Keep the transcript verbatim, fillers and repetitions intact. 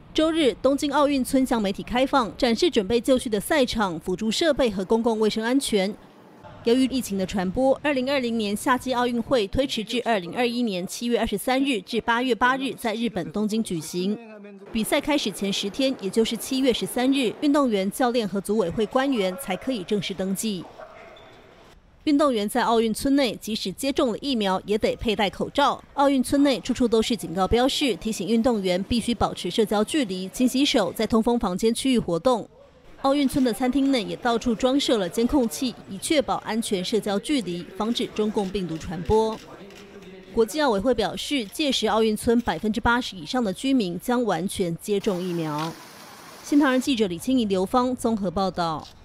周日，东京奥运村向媒体开放，展示准备就绪的赛场、辅助设备和公共卫生安全。由于疫情的传播，二零二零年夏季奥运会推迟至二零二一年七月二十三日至八月八日在日本东京举行。比赛开始前十天，也就是七月十三日，运动员、教练和组委会官员才可以正式登记。运动员在奥运村内，即使接种了疫苗，也得佩戴口罩。奥运村内处处都是警告标示，提醒运动员必须保持社交距离、勤洗手，在通风房间区域活动。奥运村的餐厅内也到处装设了监控器，以确保安全社交距离，防止中共病毒传播。国际奥委会表示，届时奥运村百分之八十以上的居民将完全接种疫苗。新唐人记者李清怡、刘芳综合报道。